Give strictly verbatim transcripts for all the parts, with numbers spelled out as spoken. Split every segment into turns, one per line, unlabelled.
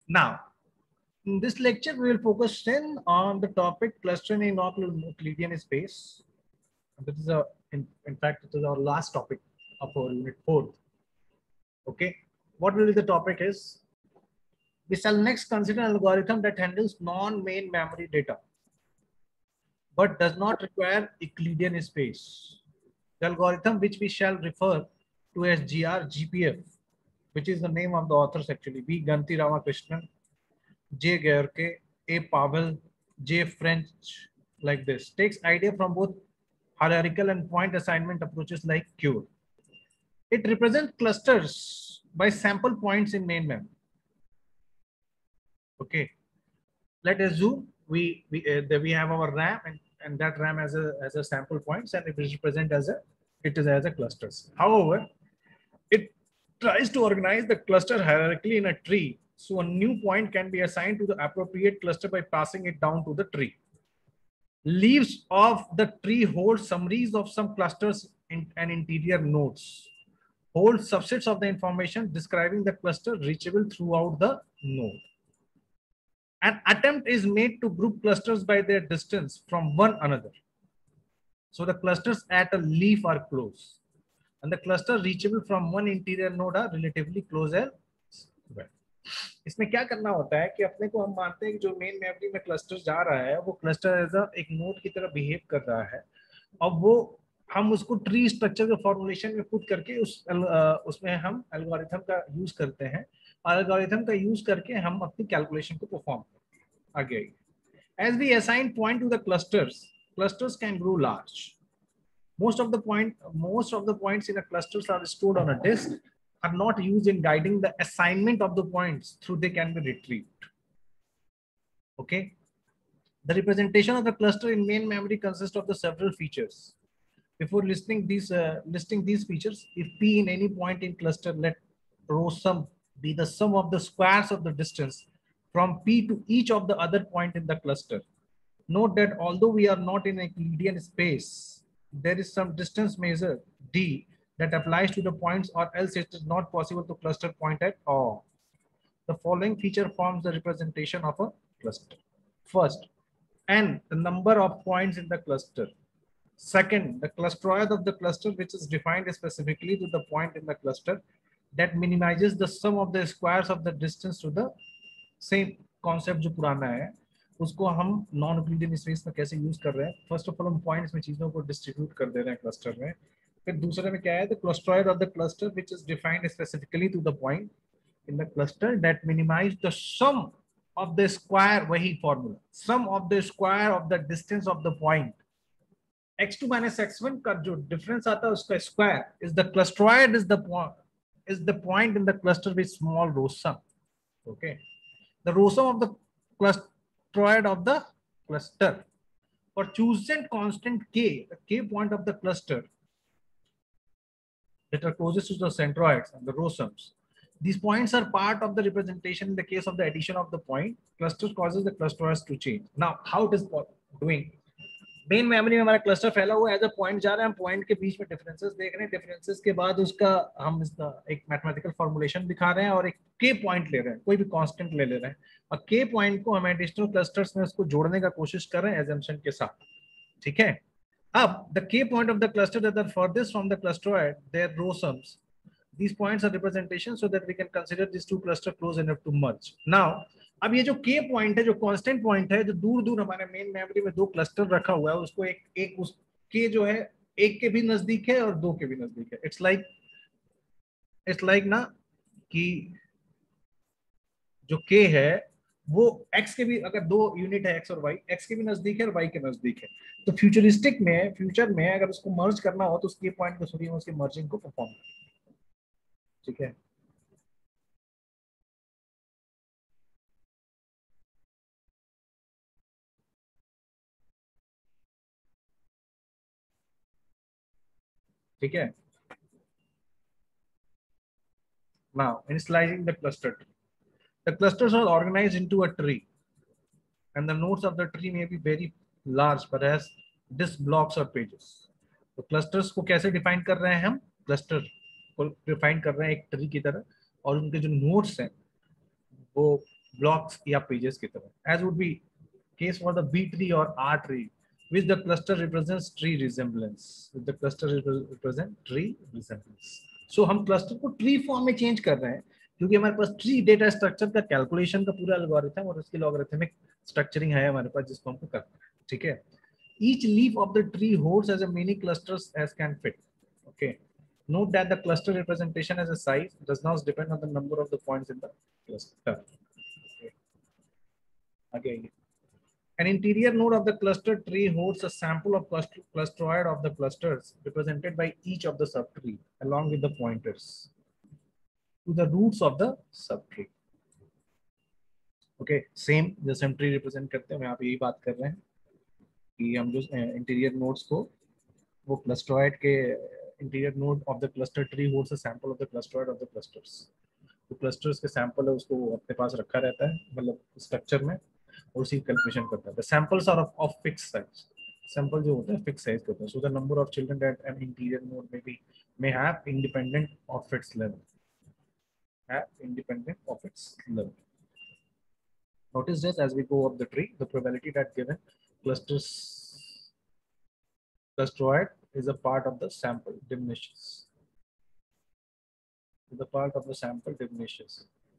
Now, in this lecture, we will focus in on the topic clustering in Euclidean space. This is a, in, in fact, it is our last topic of our unit four. Okay, what will be the topic is? We shall next consider an algorithm that handles non-main memory data, but does not require Euclidean space. The algorithm which we shall refer to as G R G P F, which is the name of the authors actually, B. Ganti Ramakrishnan, J. George, A. Pavel, J. French, like this, takes idea from both hierarchical and point assignment approaches like Q R. It represents clusters by sample points in main memory. Okay, let us assume we we uh, we have our RAM and, and that RAM as a as a sample points, and it is represent as a it is as a clusters. However, it tries to organize the cluster hierarchically in a tree, so a new point can be assigned to the appropriate cluster by passing it down to the tree. Leaves of the tree hold summaries of some clusters in, and interior nodes. Hold subsets of the information describing the cluster reachable throughout the node. An attempt is made to group clusters by their distance from one another. So the clusters at a leaf are close, and the cluster reachable from one interior node are relatively close as well. इसमें क्या करना होता है कि अपने को हम मानते हैं कि जो मेन मेमोरी में क्लस्टर जा रहा है वो क्लस्टर एज अ एक नोड की तरह बिहेव कर रहा है, और वो हम उसको ट्री स्ट्रक्चर के फॉर्मुलेशन में पुट करके उस उसमें हम एल्गोरिथम का यूज करते हैं, और एल्गोरिथम का यूज करके हम अपनी कैलकुलेशन को परफॉर्म करते हैं आगे. As we assign point to the clusters, clusters can grow large. Most of the point, most of the points in a clusters are stored on a disk, are not used in guiding the assignment of the points through they can be retrieved. Okay. The representation of the cluster in main memory consists of the several features. Before listing these uh, listing these features, if P in any point in cluster, let row sum be the sum of the squares of the distance from P to each of the other point in the cluster. Note that although we are not in a Euclidean space, there is some distance measure D that applies to the points, or else it is not possible to cluster point at all. The following feature forms the representation of a cluster. First, N, the number of points in the cluster. Second, the clusteroid of the cluster, which is defined specifically to the point in the cluster that minimizes the sum of the squares of the distance to the same concept जो पुराना है उसको हम non Euclidean space में कैसे use कर रहे हैं. फर्स्ट ऑफ ऑल हम पॉइंट्स में चीजों को डिस्ट्रीब्यूट कर दे रहे हैं क्लस्टर में. फिर दूसरे में क्या है, the clustroid of the cluster which is defined specifically to the point in the cluster that minimize the sum of the square, वही formula, sum of the square of the distance of the point. x two minus x one का जो difference आता है उसका square is the clusteroid is the point is the point in the cluster with small row sum. Okay, the row sum of the clusteroid of the cluster. For chosen constant k, the k point of the cluster that are closest to the centroids and the row sums. These points are part of the representation in the case of the addition of the point. Cluster causes the clusters to change. Now, how it is doing? Main memory में हमारा cluster फैला हुआ है, as a point जा रहा है, हम point के बीच में डिफरेंसेस देख रहे हैं. डिफरेंसेस के बाद उसका हम इसका एक मैथमेटिकल फॉर्मुलेशन दिखा रहे हैं और एक के पॉइंट ले रहे हैं, कोई भी कांस्टेंट ले ले रहे हैं, और के पॉइंट को हम एडिशनल क्लस्टर्स में उसको जोड़ने का कोशिश कर रहे हैं एजम्पशन के साथ. ठीक है. अब the k point of the cluster that are furthest from the clusteroid, their row sums. These points are representation so that we can consider these two clusters close enough to merge. Now, अब ये जो k point है, जो constant point है, जो दूर दूर हमारे मेन मेमोरी में दो क्लस्टर रखा हुआ है, उसको एक एक उस k जो है एक के भी नजदीक है और दो के भी नजदीक है. इट्स लाइक इट्स लाइक ना कि जो k है वो x के भी, अगर दो यूनिट है x और y, x के भी नजदीक है और y के नजदीक है, तो फ्यूचरिस्टिक में फ्यूचर में अगर उसको मर्ज करना हो तो उसके पॉइंट को सुनिए, उसके मर्जिंग को परफॉर्म करें. ठीक है. ठीक है. Now, initializing the cluster tree. The clusters are organized into a tree, and the nodes of the tree may be very large, but as disk blocks or pages. तो clusters को कैसे define कर रहे हैं हम? Cluster को define कर रहे हैं एक ट्री की तरह, और उनके जो नोड्स हैं वो ब्लॉक्स या पेजेस की तरह, as would be case for the B tree और R tree, which the cluster represents tree resemblance, with the cluster represent tree resemblance. So हम cluster को tree form में change कर रहे हैं क्योंकि हमारे पास tree data structure का calculation का पूरा algorithm और उसकी logarithmic structuring है हमारे पास, जिसको हमको करना है, ठीक है. Each leaf of the tree holds as a many clusters as can fit. Okay. Note that the cluster representation as a size does not depend on the number of the points in the cluster. Okay. Again. An interior node of the cluster tree holds a sample of cluster, clusteroid of the clusters represented by each of the subtree along with the pointers to the roots of the subtree. Okay, same जैसे हम tree represent करते हैं, हम यहाँ पे यही बात कर रहे हैं कि हम जो इंटीरियर नोड्स को वो क्लस्टरॉइड के interior node of the cluster tree holds a sample of the clustroid of the clusters. तो क्लस्टर्स के सैंपल है उसको अपने पास रखा रहता है, मतलब स्ट्रक्चर में, और उसी कैलकुलेशन करता है. The samples are of of fix size. Sample जो होते हैं फिक्स साइज के होते हैं. So the number of children that an interior node may be may have independent of its level. Have independent of its level. Notice this as we go up the tree, the probability that given clusters clusteroid is a part of the sample diminishes. The part of the sample diminishes.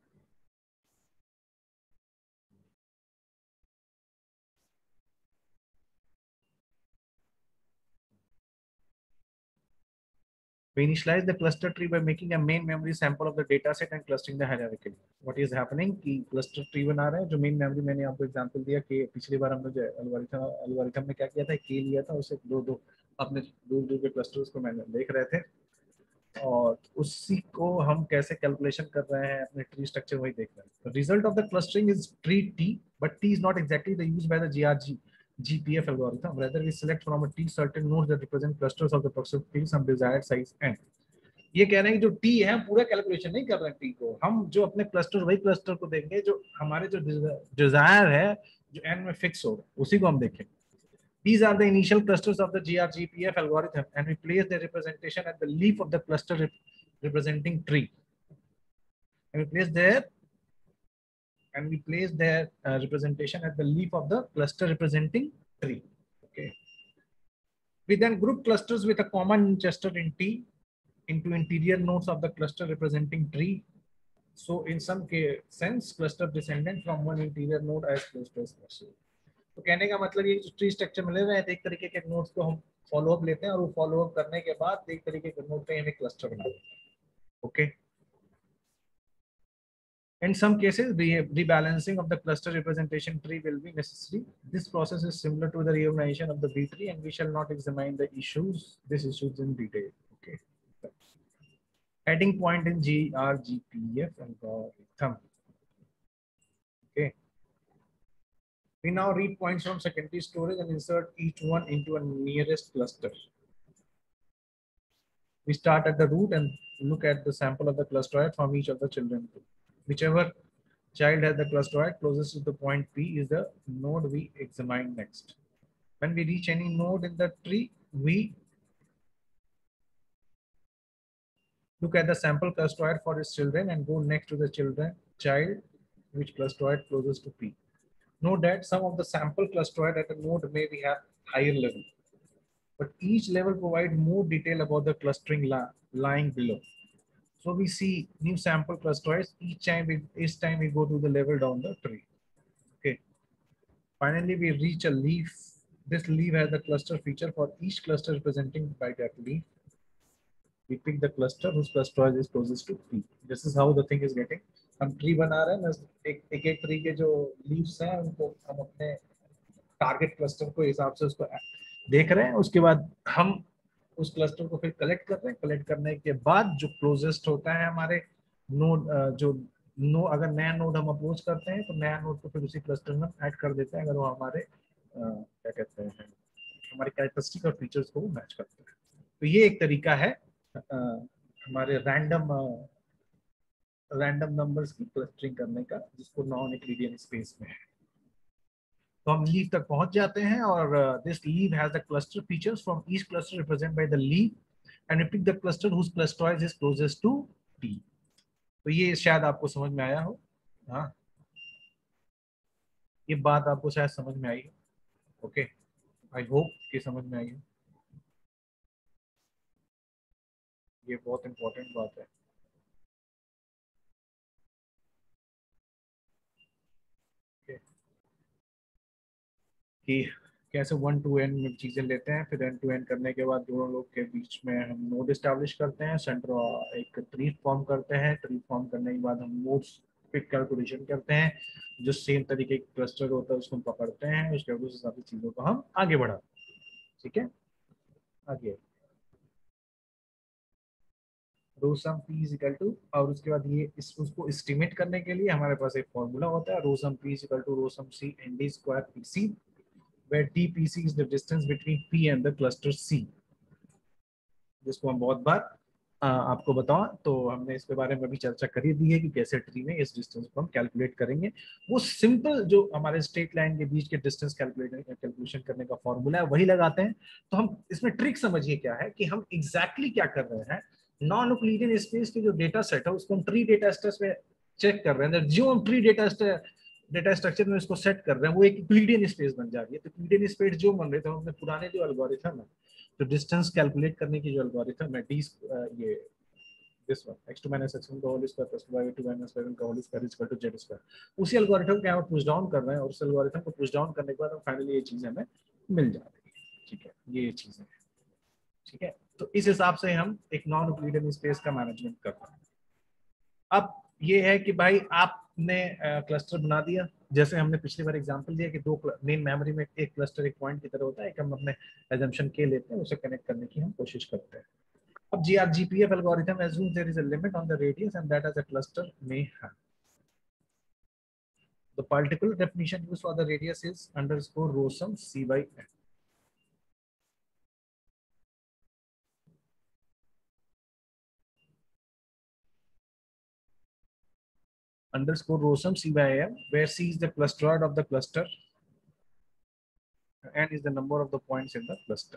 We initialize the cluster tree by making a main memory sample of the data set and clustering the hierarchically. What is happening कि cluster tree बना रहे हैं, जो main memory मैंने आपको example दिया कि पिछली बार हमने जो algorithm algorithm में क्या किया था, k लिया था, उसे दो दो अपने दूर दूर के clusters को मैंने देख रहे थे और उसी को हम कैसे कैलकुलेशन कर रहे हैं अपने ट्री स्ट्रक्चर वही देख रहे हैं. Result of the clustering is tree T, but T is not exactly the used by the GRG G P F algorithm. Rather, we select from a T certain nodes that represent clusters of the proximity some desired size n. ये कह रहे हैं कि जो T है हम पूरा calculation नहीं कर रहे हैं T को, हम जो अपने क्लस्टर वही क्लस्टर को देंगे जो हमारे जो डिजायर है जो n में फिक्स होगा उसी को हम देखेंगे. These are the initial clusters of the G R G P F algorithm, and we place the representation at the leaf of the cluster rep representing tree. And we place there, and we place their uh, representation at the leaf of the cluster representing tree. Okay. We then group clusters with a common ancestor in T into interior nodes of the cluster representing tree. So, in some case, sense, cluster descendant from one interior node as close as possible. तो कहने का मतलब ये tree structure मिले हुए हैं, एक तरीके के नोड्स को हम फॉलो अप लेते हैं और वो फॉलो अप करने के बाद एक तरीके के नोड पे हमें क्लस्टर बनाते हैं. Okay. In some cases, rebalancing of the cluster representation tree will be necessary. This process is similar to the reorganization of the B tree, and we shall not examine the issues, these issues in detail. Okay. Adding point in G R G P F algorithm. Okay. We now read points from secondary storage and insert each one into a nearest cluster. We start at the root and look at the sample of the clusteroid from each of the children. Whichever child has the clusteroid closest to the point P is the node we examine next. When we reach any node in the tree, we look at the sample clusteroid for its children and go next to the children child which clusteroid closest to P. Note that some of the sample clusteroid at a node may be have higher level, but each level provides more detail about the clustering lying below. So we see new sample clusteroids each time we each time we go to the level down the tree. Okay. Finally, we reach a leaf. This leaf has the cluster feature for each cluster representing by that leaf. We pick the cluster whose clusteroid is closest to P. This is how the thing is getting. हम tree बना रहे हैं, एक एक एक tree के जो leaves हैं उनको हम अपने टारगेट क्लस्टर को हिसाब से उसको देख रहे हैं. उसके बाद हम उस क्लस्टर को फिर कलेक्ट कर रहे हैं. कलेक्ट करने के बाद जो क्लोजेस्ट होता है हमारे नोड, जो नो अगर नया नोड हम अप्रोच करते हैं तो नया नोड को फिर उसी क्लस्टर में ऐड कर देते हैं अगर वो हमारे क्या कहते हैं हमारे कैरेक्टरिस्टिक और फीचर्स को मैच करते हैं. तो ये एक तरीका है हमारे रैंडम रैंडम नंबर्स की क्लस्टरिंग करने का, जिसको नॉन यूक्लिडियन स्पेस में है. तो हम लीफ तक पहुंच जाते हैं और this leaf has the cluster features from each cluster represent by the leaf and we pick the cluster whose clustroid is closest to T. तो ये शायद आपको समझ में आया हो. हाँ, ये बात आपको शायद समझ में आई। ओके, आई होप कि समझ में आई है। ये बहुत इंपॉर्टेंट बात है। okay? कि कैसे वन टू एन में चीजें लेते हैं, फिर एन टू एन करने के बाद दोनों लोग के बीच में हम नोड एस्टेब्लिश करते हैं, सेंटर एक ट्री फॉर्म करते हैं, ट्री फॉर्म करने के बाद हम नोड्स पे कैलकुलेशन करते हैं, जो सेम तरीके का क्लस्टर होता है उसको हम पकड़ते हैं, उसके बाद उस हिसाब से चीजों को हम आगे बढ़ाते हैं। ठीक है, आगे row sum P is equal to, और उसके बाद ये इस उसको एस्टिमेट करने के लिए हमारे पास एक फॉर्मूला होता है, row sum P is equal to row sum C N D square P C, where d p c is the distance between p and the cluster c, जिसको हम बहुत बार आ, आपको बताओ, तो हमने इसके बारे में भी चर्चा करी दी है कि कैसे ट्री में इस डिस्टेंस को हम कैलकुलेट करेंगे। वो सिंपल जो हमारे स्ट्रेट लाइन के बीच के डिस्टेंस कैलकुलेट कैलकुलेशन करने का फॉर्मूला है वही लगाते हैं। तो हम इसमें ट्रिक समझिए क्या है कि हम एग्जैक्टली क्या कर रहे हैं, नॉन यूक्लिडियन स्पेस के जो डेटा सेट है उसको हम ट्री डेटा स्ट्रक्चर में चेक कर रहे हैं, जो हम ट्री डेटा डेटा स्ट्रक्चर में इसको सेट कर रहे हैं वो एक यूक्लिडियन स्पेस बन जा रही है। तो यूक्लिडियन स्पेस जो बन रहे थे हमने पुराने जो एल्गोरिथम है, तो डिस्टेंस कैलकुलेट करने की जो एल्गोरिथम है डी, ये this one x two minus x one का whole square plus y two minus y one का whole square is equal to z square, उसी एल्गोरिथम के हम पुश डाउन कर रहे हैं, और उस एल्गोरिथम को पुश डाउन करने के बाद फाइनली ये चीजें हमें मिल जाती है। ठीक है, ये चीजें, ठीक है। तो इस हिसाब से हम एक नॉन यूक्लिडियन स्पेस का मैनेजमेंट करते हैं। अब ये है कि भाई आपने क्लस्टर बना दिया, जैसे हमने पिछली बार एग्जांपल दिया कि दो मेन मेमोरी में एक क्लस्टर एक पॉइंट की तरह होता है, एक हम अपने एजम्पशन के लेते हैं, उसे कनेक्ट करने की हम कोशिश करते हैं। अब G R G P F algorithm assumes there is a limit on the radius and that as a cluster may have. The particular definition used for the radius is underscore rho sum C by N. Underscore rho sum C by N, where C is the clusteroid of the cluster, N is the number of the points in the cluster.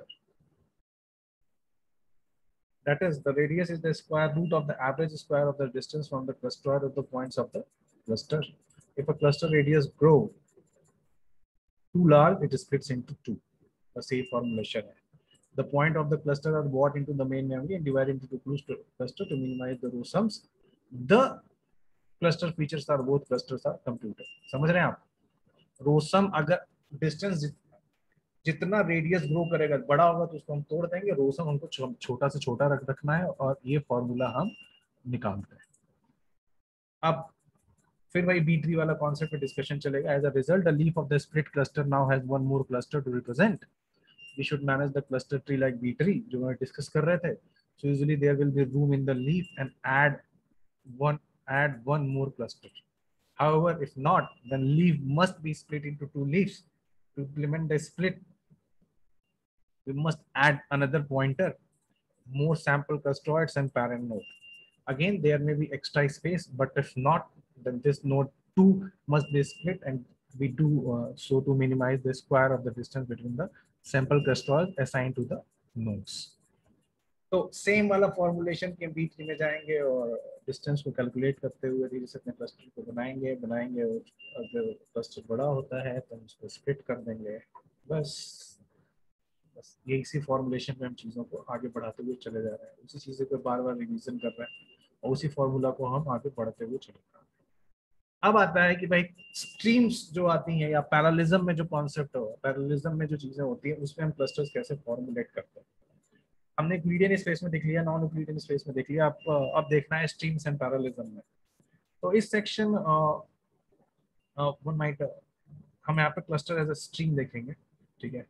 That is, the radius is the square root of the average square of the distance from the clusteroid of the points of the cluster. If a cluster radius grow too large, it splits into two. The same formulation. The point of the cluster are brought into the main memory and divided into two cluster to minimize the row sums. The cluster features are both clusters are computed. समझ रहे हैं आप? रो सम अगर distance जितना radius grow करेगा बड़ा होगा तो उसको हम तोड़ देंगे, रो सम हमको छोटा से छोटा रख रखना है, और ये फॉर्मूला हम निकालते हैं। अब फिर वही बी ट्री वाला कॉन्सेप्ट पे डिस्कशन चलेगा। As a result the leaf of the split cluster now has one more cluster to represent. We should manage the cluster tree like B tree जो मैं डिस्कस कर रहे थे। So usually there will be room in the leaf and add one add one more cluster. However, if not, then leaf must be split into two leaves. To implement the split, we must add another pointer, more sample clusteroids and parent node. Again, there may be extra space, but if not, then this node two must be split, and we do uh, so to minimize the square of the distance between the sample clusters assigned to the nodes. तो same वाला formulation के बीच में जाएंगे और distance को calculate करते हुए धीरे से अपने क्लस्टर को बनाएंगे बनाएंगे और अगर क्लस्टर बड़ा होता है तो उसको स्प्लिट कर देंगे। बस बस ये इसी फॉर्मूलेशन में हम चीज़ों को आगे बढ़ाते हुए चले जा रहे हैं, उसी चीज़ों को बार बार रिवीजन कर रहे हैं और उसी फॉर्मूला को हम आगे बढ़ते हुए चले जा रहे हैं। अब आता है कि भाई स्ट्रीम्स जो आती हैं या पैरेललिज्म में जो कॉन्सेप्ट हो, पैरेललिज्म में जो चीज़ें होती हैं उसमें हम क्लस्टर्स कैसे फॉर्मुलेट करते हैं। हमने यूक्लिडियन स्पेस में देख लिया, नॉन यूक्लिडियन स्पेस में देख लिया, अब अब देखना है स्ट्रीम्स एंड पैरेललिज्म में। तो इस सेक्शन वन माइट हम यहाँ पे क्लस्टर एज अ स्ट्रीम देखेंगे, ठीक है।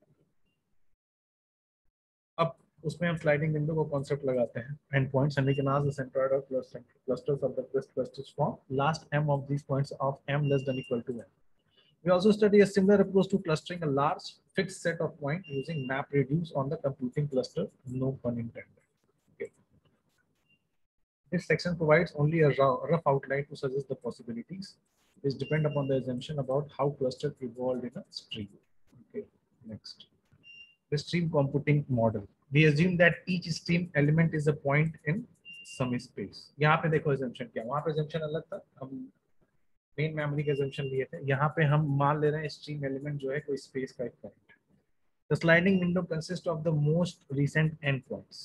अब उसमें हम स्लाइडिंग विंडो को कॉन्सेप्ट लगाते हैं, and points and we can ask the centroid of clusters of the clusters form last m of these points of m less than equal to n. We also study a similar approach to clustering a large fixed set of points using map reduce on the computing cluster, no pun intended. Okay. This section provides only a rough outline to suggest the possibilities, which depend upon the assumption about how cluster evolved in a stream. Okay, next. The stream computing model. We assume that each stream element is a point in some space. यहाँ पे देखो assumption क्या, वहाँ पे assumption अलग था, हम main memory के assumption लिए थे, यहाँ पे हम मान ले रहे हैं स्ट्रीम एलिमेंट जो है कोई स्पेस का एक point. The sliding window consists of the most recent endpoints.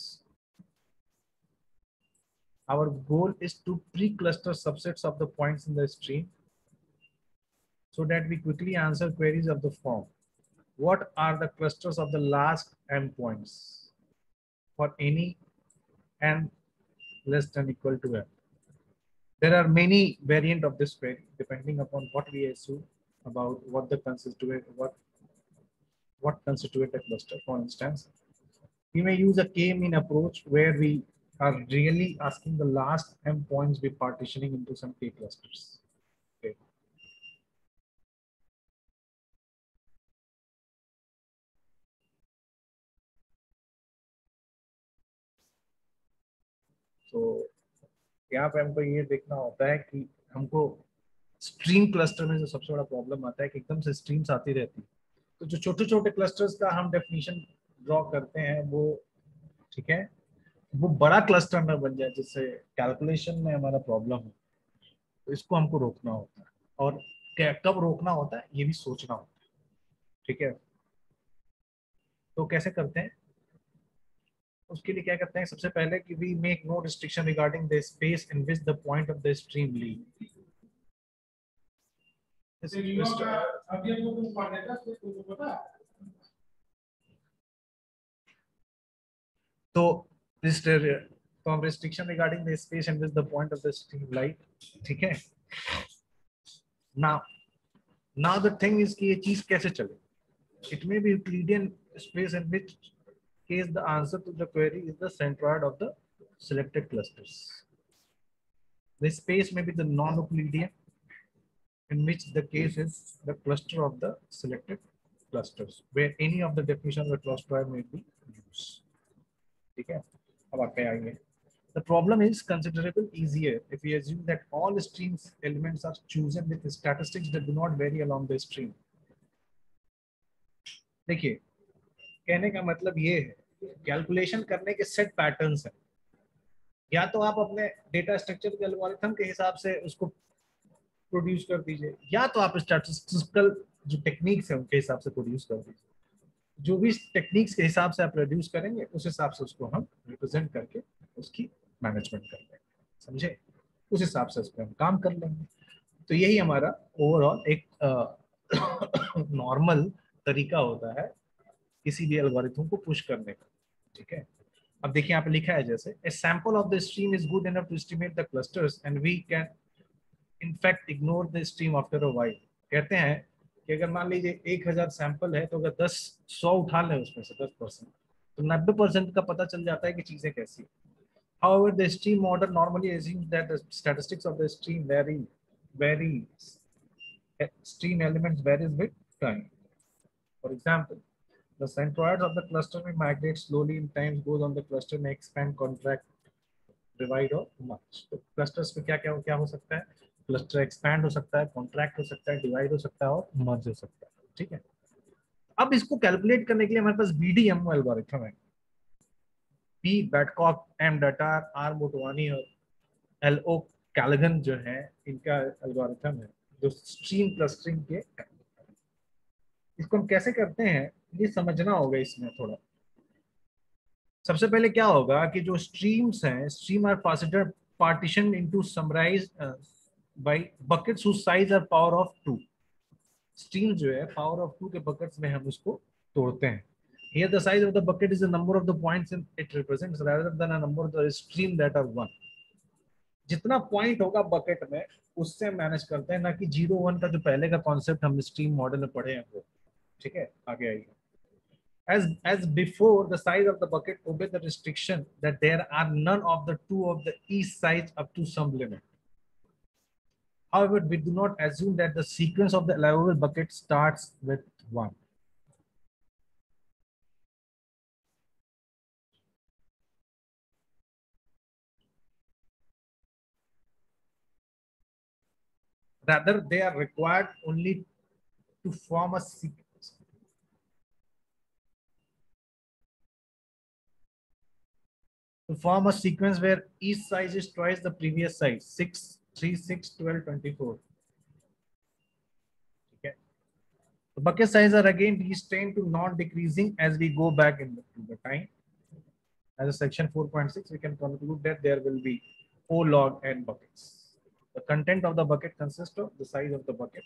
Our goal is to pre-cluster subsets of the points in the stream so that we quickly answer queries of the form. What are the clusters of the last endpoints for any n less than equal to n? There are many variants of this query depending upon what we assume about what the constituent what what constitute a cluster. For instance, we may use a k-mean approach where we are really asking the last m points be partitioning into some k clusters. Okay. So यहाँ पे हमको ये देखना होता है कि हमको stream cluster में जो सबसे बड़ा प्रॉब्लम आता है कि एकदम से स्ट्रीम्स आती रहती है, तो जो छोटे छोटे क्लस्टर्स का हम डेफिनेशन ड्रॉ करते हैं वो, ठीक है, वो बड़ा क्लस्टर ना बन जाए जिससे कैलकुलेशन में हमारा प्रॉब्लम हो। तो इसको हमको रोकना होता है, और क्या कब रोकना होता है ये भी सोचना होता है, ठीक है। तो कैसे करते हैं, उसके लिए क्या करते हैं, सबसे पहले कि we make no restriction regarding the space in which the point of the stream leave. तो this तो हम restriction regarding the space in which the point of the stream lie, ठीक है। Now now the thing is कि ये चीज कैसे चले। It may be Euclidean space in which case the answer to the query is the centroid of the selected clusters. The space may be the non-Euclidean, in which the case is the cluster of the selected clusters, where any of the definition of the clusteroid may be used. ठीक है, अब आप पे आएंगे। The problem is considerably easier if we assume that all streams elements are chosen with statistics that do not vary along the stream. देखिए, कहने का मतलब ये है, कैलकुलेशन करने के सेट पैटर्न्स हैं। या तो आप अपने डेटा स्ट्रक्चर के एल्गोरिथम के हिसाब से उसको प्रोड्यूस कर दीजिए, या तो आप स्टैटिस्टिकल जो टेक्निक्स है उनके हिसाब से प्रोड्यूस कर दीजिए। जो भी टेक्निक्स के हिसाब से आप प्रोड्यूस करेंगे उस हिसाब से उसको हम रिप्रेजेंट करके उसकी मैनेजमेंट कर लेंगे, समझे। उस हिसाब से उस पर हम काम कर लेंगे। तो यही हमारा ओवरऑल एक नॉर्मल तरीका होता है किसी भी एल्गोरिथम को पुश करने का, ठीक है। अब देखिए यहाँ पे लिखा है जैसे a sample of the stream is good enough to estimate the clusters and we can in fact ignore the stream after a while। कहते हैं कि अगर मान लीजिए एक हजार सैंपल है तो अगर दस सौ उठा लें उसमें से दस परसेंट, तो नब्बे परसेंट का पता चल जाता है कि चीजें कैसी। However, the stream model normally assumes that the statistics of the stream vary varies stream elements varies with time. For example, the centroids of the cluster may migrate slowly in time, goes on the cluster may expand, contract, divide और merge। तो clusters में क्या क्या क्या हो सकता है, cluster expand हो सकता है, contract हो सकता है, divide हो सकता है और merge हो सकता है, ठीक है। अब इसको कैलकुलेट करने के लिए हमारे पास B D M O algorithm है, P Babcock, M Datar, R Motwani और L O कैलगन जो है इनका एल्गोरिथम है जो स्ट्रीम क्लस्टरिंग के। इसको हम कैसे करते हैं ये समझना होगा इसमें थोड़ा। सबसे पहले क्या होगा कि जो स्ट्रीम्स हैं, stream are partition into summarize by buckets whose size are power of two. Stream जो है पावर ऑफ टू के बकेट्स में हम उसको तोड़ते हैं। Here the size of the bucket is the number of the points it represents rather than a number of the stream that are one। जितना point होगा बकेट में उससे मैनेज करते हैं, ना कि जीरो वन का जो पहले का कॉन्सेप्ट हम स्ट्रीम मॉडल में पढ़े हैं वो, ठीक है। आगे आइए। As, as before, the size of the bucket obeys the restriction that there are none of the two of the each size up to some limit. However, we do not assume that the sequence of the allowable bucket starts with one. Rather, they are required only to form a sequence. To form a sequence where each size is twice the previous size, six, three, six, twelve, twenty-four. The bucket size are again restrained to non-decreasing as we go back in the, to the time. As a section four point six, we can conclude that there will be O log n buckets. The content of the bucket consists of the size of the bucket,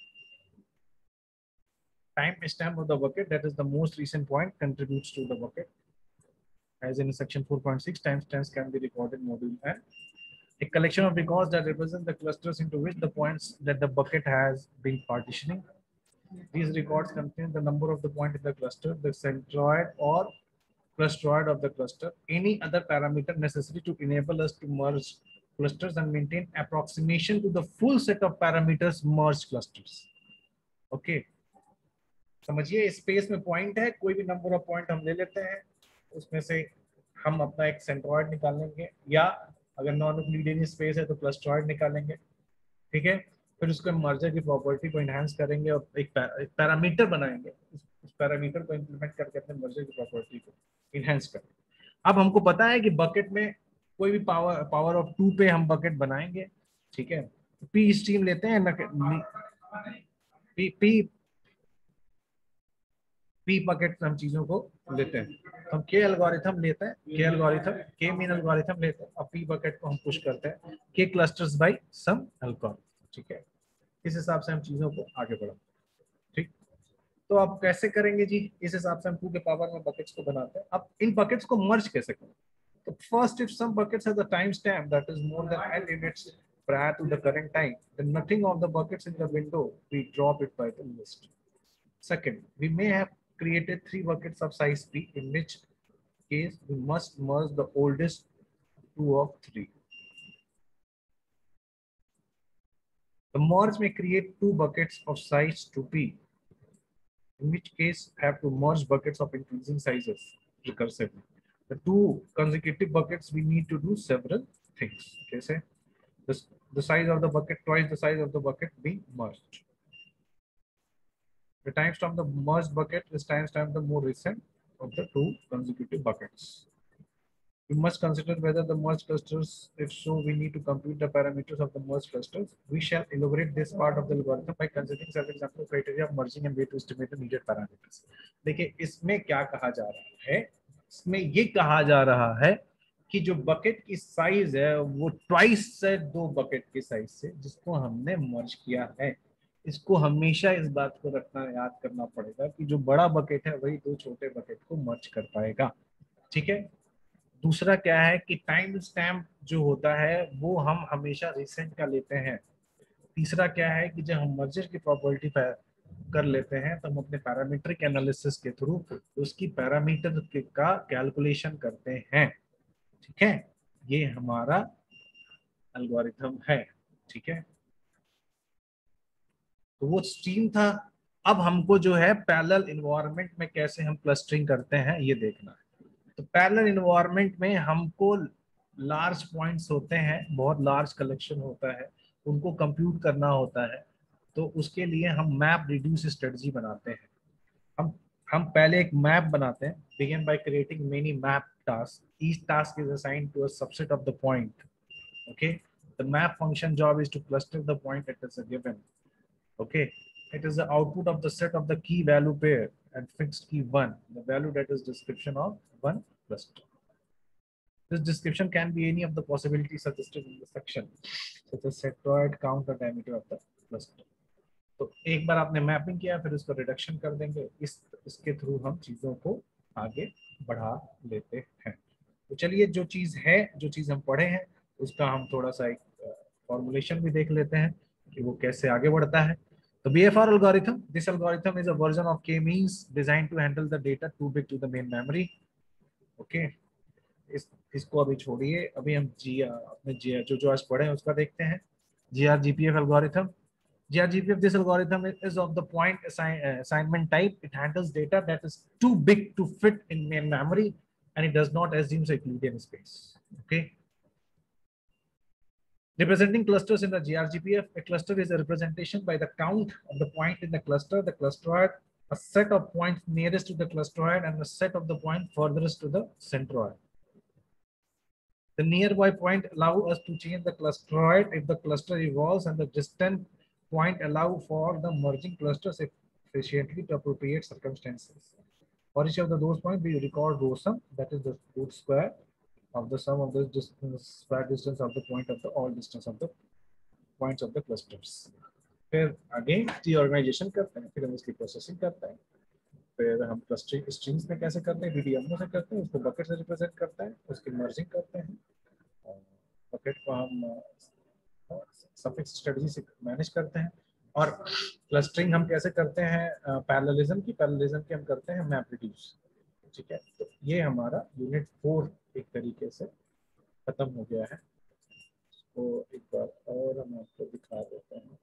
time stamp of the bucket, that is the most recent point, contributes to the bucket. As in section four point six, timestamps can be recorded module and a collection of records that represent the clusters into which the points that the bucket has been partitioning. These records contain the number of the point in the cluster, the centroid or clusteroid of the cluster, any other parameter necessary to enable us to merge clusters and maintain approximation to the full set of parameters merged clusters. Okay. समझिए space में point है, कोई भी number of point हम ले लेते हैं, उसमें से हम अपना एक सेंट्रॉइड निकालेंगे, या अगर नॉन यूक्लिडियन स्पेस है तो क्लस्टरॉइड निकालेंगे, ठीक है। फिर उसको मर्जर की प्रॉपर्टी को एनहांस करेंगे और एक, पैरा, एक पैरामीटर बनाएंगे, उस, उस पैरामीटर को इंप्लीमेंट करके अपने मर्जर की प्रॉपर्टी को इनहेंस करेंगे। अब हमको पता है कि बकेट में कोई भी पावर पावर ऑफ टू पे हम बकेट बनाएंगे, ठीक है। पी स्ट्रीम लेते हैं न, पी पी पी बकेट हम चीजों को लेते हैं, हम के एल्गोरिथम लेते हैं, के एल्गोरिथम के मीन एल्गोरिथम लेते हैं और पी बकेट को हम पुश करते हैं के क्लस्टर्स बाय सम एल्गोरिथम, ठीक है। इस हिसाब से हम चीजों को आगे बढ़ाते हैं, ठीक। तो अब कैसे करेंगे जी, इस हिसाब से हम टू के पावर में बकेट्स को बनाते हैं। अब इन बकेट्स को मर्ज कैसे करें? तो first, if some buckets have the time stamp that is more than n units prior to the current time, then nothing of the buckets in the window, we drop it by the list. Second, we may have created three buckets of size p, in which case we must merge the oldest two of three. The merge may create two buckets of size two p, in which case have to merge buckets of increasing sizes recursively. The two consecutive buckets, we need to do several things. Okay, say this, the size of the bucket twice the size of the bucket being merged. The timestamp the merged bucket is timestamp the more recent of the two consecutive buckets. We must consider whether the merged clusters, if so, we need to compute the parameters of the merged clusters. We shall elaborate this part of the algorithm by considering several example criteria of merging and way to estimate the needed parameters. देखिए इसमें क्या कहा जा रहा है, इसमें ये कहा जा रहा है कि जो बकेट की साइज है वो ट्वाइस से दो बकेट की साइज से जिसको हमने मर्ज किया है, इसको हमेशा इस बात को रखना याद करना पड़ेगा कि जो बड़ा बकेट है वही दो छोटे बकेट को मर्ज कर पाएगा, ठीक है। दूसरा क्या है कि टाइम स्टैम्प जो होता है वो हम हमेशा रिसेंट का लेते हैं। तीसरा क्या है कि जब हम मर्जर की प्रॉपर्टी कर लेते हैं तो हम अपने पैरामीट्रिक एनालिसिस के थ्रू उसकी पैरामीटर का कैलकुलेशन करते हैं, ठीक है। ये हमारा एल्गोरिथम है, ठीक है। तो वो स्ट्रीम था। अब हमको जो है पैरेलल एनवायरनमेंट में कैसे हम क्लस्टरिंग करते हैं ये देखना है। तो पैरेलल एनवायरनमेंट में हमको लार्ज पॉइंट्स होते हैं, बहुत लार्ज कलेक्शन होता है, उनको कंप्यूट करना होता है। तो उसके लिए हम मैप रिड्यूस स्ट्रेटजी बनाते हैं। हम हम पहले एक मैप बनाते हैं, begin by creating many map task, each task is assigned to a subset of the point, okay. The map function job is to cluster the point at a given, okay. It is the output of the set of the key value pair and fixed key one, the value that is description of one cluster. This description can be any of the possibilities suggested in the section, such as centroid, count or diameter of the cluster. तो एक बार आपने mapping किया फिर उसको reduction कर देंगे, इस इसके थ्रू हम चीजों को आगे बढ़ा लेते हैं। तो चलिए जो चीज है, जो चीज हम पढ़े हैं उसका हम थोड़ा सा एक फॉर्मुलेशन भी देख लेते हैं कि वो कैसे आगे बढ़ता है। तो B F R algorithm, this algorithm is a version of k-means designed to handle the data too big to the main memory. Okay, इस इसको अभी छोड़िए, अभी हम जी अपने जी जो जो आज पढ़े हैं उसका देखते हैं। G R G P F algorithm. G R G P F, this algorithm is of the point assign, uh, assignment type. It handles data that is too big to fit in main memory and it does not assume Euclidean space. Okay. Representing clusters in the G R G P F, a cluster is a representation by the count of the point in the cluster, the clusteroid, a set of points nearest to the clusteroid, and a set of the points furthest to the centroid. The nearby point allow us to change the clusteroid if the cluster evolves, and the distant point allow for the merging clusters if efficiently to appropriate circumstances. For each of the those points, we record row sum, that is the root square of the sum of the distance, square distance of the point of the all distance of the points of the clusters. फिर again reorganization करते हैं, फिर हम इसकी processing करते हैं, फिर हम क्लस्टरिंग स्ट्रिंग्स में कैसे करते हैं, वीडीएमओ से करते हैं, उसको बकेट से रिप्रेजेंट करते हैं, उसकी मर्जिंग करते हैं, बकेट को हम सफिक्स स्ट्रेटजी से मैनेज करते हैं, और क्लस्टरिंग हम कैसे करते हैं पैरेललिज्म की, पैरेललिज्म की हम करते हैं मैप रिड्यूस। ठीक है, तो ये हमारा यूनिट फोर एक तरीके से खत्म हो गया है। तो एक बार और हम आपको दिखा देते हैं।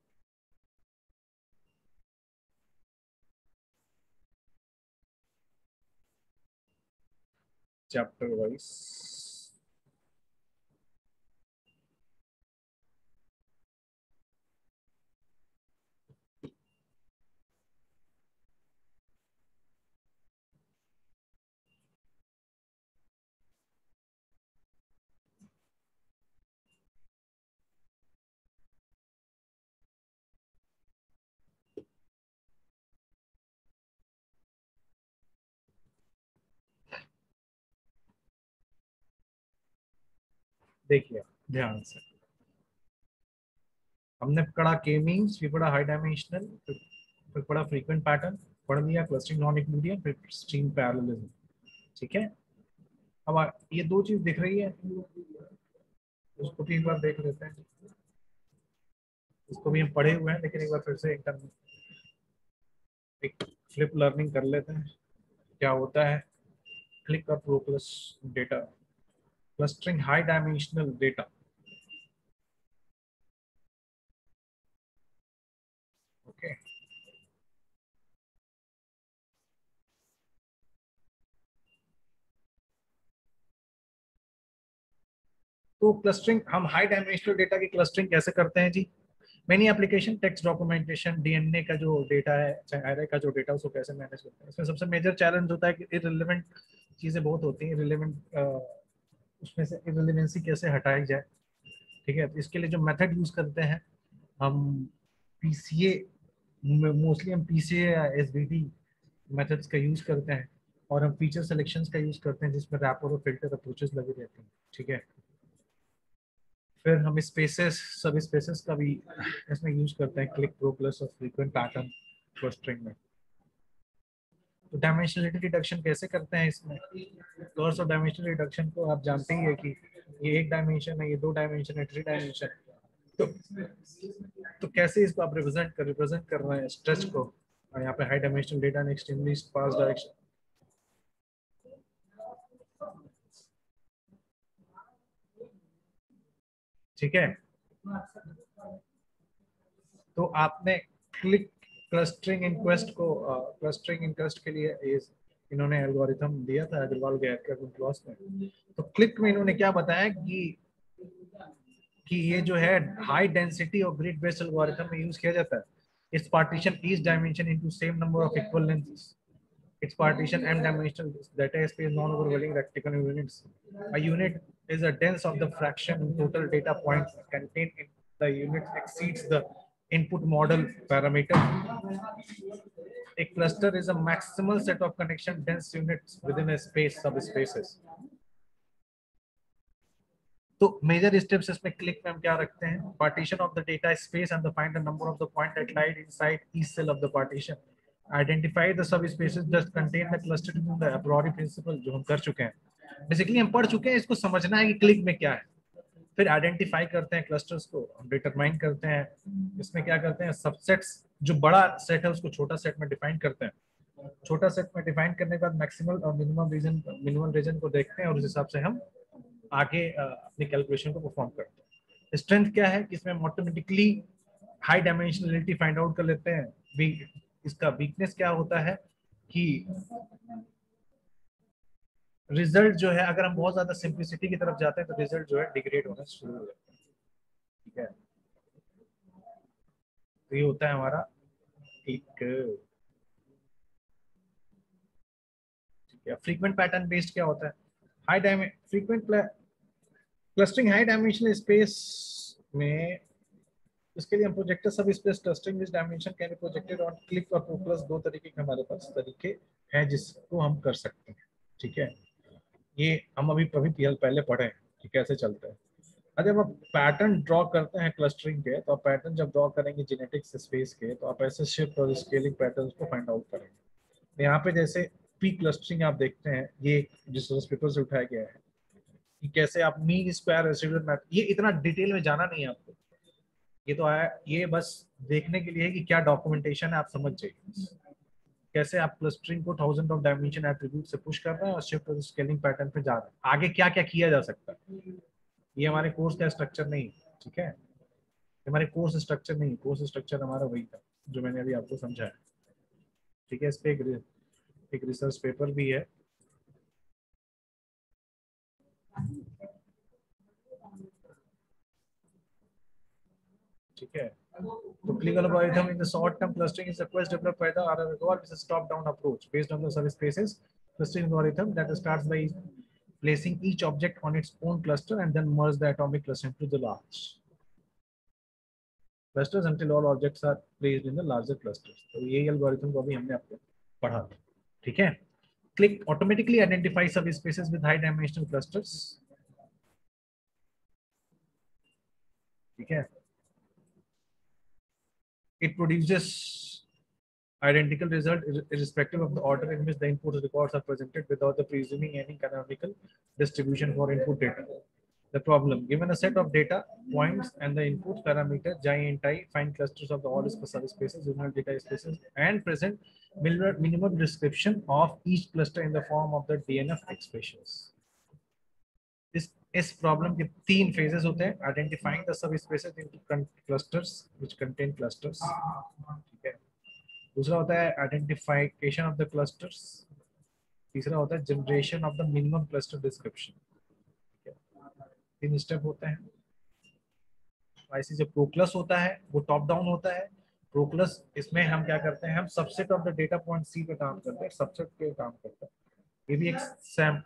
चैप्टर वाइज देखिए ध्यान से, हमने पढ़ा के मीन्स, फिर पढ़ा हाई डायमेंशनल, फिर पढ़ा फ्रीक्वेंट पैटर्न, पढ़ लिया क्लस्टरिंग नॉन यूक्लिडियन, फिर स्ट्रिंग पैरेललिज्म। ठीक है, अब ये दो चीज दिख रही है, उसको भी एक बार देख लेते हैं। इसको भी हम पढ़े हुए हैं, लेकिन एक बार फिर से एक एक फ्लिप लर्निंग कर लेते हैं। क्या होता है, क्लिक और PROCLUS data, clustering high dimensional data. Okay, तो क्लस्टरिंग, हम हाई डायमेंशनल डेटा की क्लस्टरिंग कैसे करते हैं जी? Many application text documentation, DNA का जो डेटा है, चाहे का जो डेटा, उसको कैसे मैनेज करते हैं। इसमें सबसे मेजर चैलेंज होता है कि इररिलेवेंट चीजें बहुत होती हैं, इररिलेवेंट उसमें से इररिलेवेंसी कैसे हटाई जाए। ठीक है, तो इसके लिए जो मेथड यूज करते हैं हम, पीसीए, मोस्टली हम पीसीए या एसवीडी मेथड्स का यूज करते हैं, और हम फीचर सिलेक्शंस का यूज करते हैं जिसमें रैपर और फिल्टर अप्रोचेस लगे रहते हैं। ठीक है, फिर हम स्पेसेस, सब स्पेसेस का भी इसमें यूज करते हैं, क्लिक प्रो प्लस और फ्रीक्वेंट पैटर्न क्लस्टरिंग में। तो डायमेंशनलिटी रिडक्शन कैसे करते हैं इसमें? कर्स और डायमेंशनल रिडक्शन को आप जानते ही है कि ये एक डायमेंशन है, ये दो डायमेंशन है, थ्री डायमेंशन। तो तो कैसे इसको आप रिप्रेजेंट कर रिप्रेजेंट कर रहे हैं स्ट्रेच को, और यहाँ पे high dimensional data in extremely sparse direction. ठीक है, तो आपने क्लिक क्लस्टरिंग इंक्वेस्ट को, क्लस्टरिंग इंक्वेस्ट के लिए इस इन्होंने एल्गोरिथम दिया था अग्रवाल गैर क्लॉस में। तो क्लिक में इन्होंने क्या बताया कि कि ये जो है हाई डेंसिटी और ग्रिड बेस्ड एल्गोरिथम में यूज किया जाता है। Its partition each dimension into same number of equal lengths. Its partition m dimensional data space non-overwhelming rectangular units. A unit is a dense of the fraction total data points contained in the unit exceeds the input model parameter. A cluster is a maximal set of connection dense units within a space subspaces. तो major steps इसमें click में हम क्या रखते हैं, partition of the data space and find the number of the point that lied inside each cell of the partition, identify the subspaces that contain the cluster in the apriori principle, जो हम कर चुके हैं। Basically हम पढ़ चुके हैं, इसको समझना है कि क्लिक में क्या है। फिर आइडेंटिफाई करते हैं क्लस्टर्स को, डिटरमाइन करते हैं, इसमें क्या करते हैं, सबसेट्स, जो बड़ा सेट है उसको छोटा सेट में डिफाइन करते हैं। छोटा सेट में डिफाइन करने के बाद मैक्सिमल और मिनिमम रीजन, मिनिमम रीजन को देखते हैं, और उस हिसाब से हम आगे अपनी कैलकुलेशन को परफॉर्म करते हैं। स्ट्रेंथ क्या है कि इसमें हम automatically high dimensionality find out कर लेते हैं। इसका वीकनेस क्या होता है कि रिजल्ट जो है, अगर हम बहुत ज्यादा सिंप्लिसिटी की तरफ जाते हैं तो रिजल्ट जो है डिग्रेड होना शुरू हो जाता है। ठीक है, तो ये होता है हमारा एक, ठीक है। फ्रीक्वेंट पैटर्न बेस्ड क्या होता है, हाई डायमें frequent clustering high dimensional space में इसके लिए हम projector subspace clustering which dimension can be projected on click और प्रोक्लस, दो तरीके के हमारे पास तरीके हैं जिसको हम कर सकते हैं। ठीक है, ये हम अभी कभी पहले पढ़े हैं कि कैसे चलता है। अगर आप पैटर्न ड्रॉ करते हैं क्लस्टरिंग के, तो आप पैटर्न जब ड्रॉ करेंगे जेनेटिक्स स्पेस के, तो आप ऐसे शिफ्ट और स्केलिंग पैटर्न्स को फाइंड आउट करेंगे। तो यहाँ पे जैसे पी क्लस्टरिंग आप देखते हैं, ये रिसोर्स पेपर से उठाया गया है कि कैसे आप मीन स्क्वायर रेसिड्यूअल मैप, ये इतना डिटेल में जाना नहीं है आपको, ये तो आया, ये बस देखने के लिए है कि क्या डॉक्यूमेंटेशन है, आप समझ जाइए कैसे आप क्लस्टरिंग को थाउजेंड ऑफ डायमेंशन एट्रीब्यूट से पुश कर रहे हैं और शिफ्ट और स्केलिंग पैटर्न पे जा रहे हैं। आगे क्या क्या किया जा सकता है, ये हमारे कोर्स का स्ट्रक्चर नहीं है। ठीक है, हमारे कोर्स स्ट्रक्चर नहीं है, कोर्स स्ट्रक्चर हमारा वही था जो मैंने अभी आपको समझाया। ठीक है, इस पे एक, एक रिसर्च पेपर भी है। ठीक है, तो click algorithm in the short term clustering is a quest developed by the R R Agrawal, which is top down approach based on the subspaces clustering algorithm that starts by placing each object on its own cluster and then merge the atomic cluster into the large clusters until all objects are placed in the larger clusters. तो यही algorithm को अभी हमने आपको पढ़ा था। ठीक है, click automatically identify subspaces with high dimensional clusters. ठीक है, it produces identical result irrespective of the order in which the input records are presented without the presuming any canonical distribution for input data. The problem, given a set of data points and the input parameter J and I, find clusters of the all subspaces, unique data spaces, and present minimum description of each cluster in the form of the D N F expressions. इस इस problem के तीन phases होते हैं: identifying the subspaces into clusters which contain clusters, ठीक है, दूसरा होता है आइडेंटिफिकेशन ऑफ द क्लस्टर्स, तीसरा होता है generation of the minimum cluster description. ठीक है, तीन स्टेप होते हैं। ऐसे जो प्रोक्लस होता है वो टॉप डाउन होता है। प्रोक्लस, इसमें हम क्या करते हैं, हम subset of the data point C पे काम करते हैं, सबसेट पे काम करते हैं। ये भी एक सैम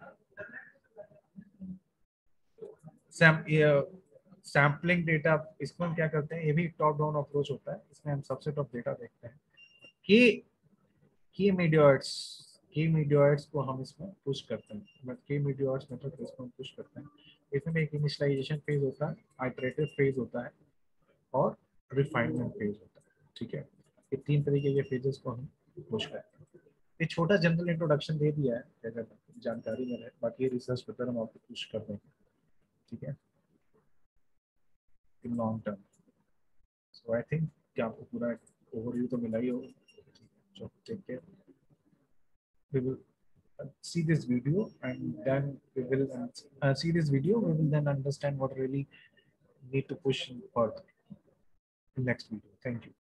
सैम सैम्पलिंग डेटा, इसको हम क्या करते हैं, ये भी टॉप डाउन अप्रोच होता है। इसमें हम सबसेट ऑफ डेटा देखते हैं कि की मीडियोइड्स की मीडियोइड्स को हम इसमें पुश करते हैं, की मीडियोइड्स मेथड को इसमें पुश करते हैं। इसमें एक इनिशियलाइजेशन फेज होता है, आइटरेटिव फेज होता है और रिफाइनमेंट फेज होता है। ठीक है, ये तीन तरीके के फेजेस को हम पुश करते हैं। ये छोटा जनरल इंट्रोडक्शन दे दिया है, अगर जानकारी में रहे, बाकी रिसर्च पेपर हम आपको पुश कर देंगे। ठीक है, in long term. So I think कि आपको पूरा ओवरव्यू तो मिला ही होगा। So take care. We will see this video and then we will uh, see this video. We will then understand what really need to push further in next video. Thank you.